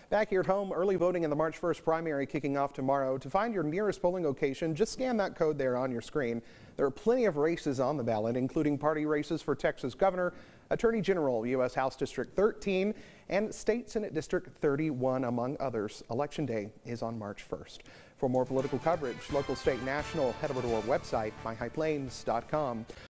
Back here at home, early voting in the March 1st primary kicking off tomorrow. To find your nearest polling location, just scan that code there on your screen. There are plenty of races on the ballot, including party races for Texas Governor, Attorney General, U.S. House District 13, and State Senate District 31, among others. Election Day is on March 1st. For more political coverage, local, state, national, head over to our website, myhighplains.com.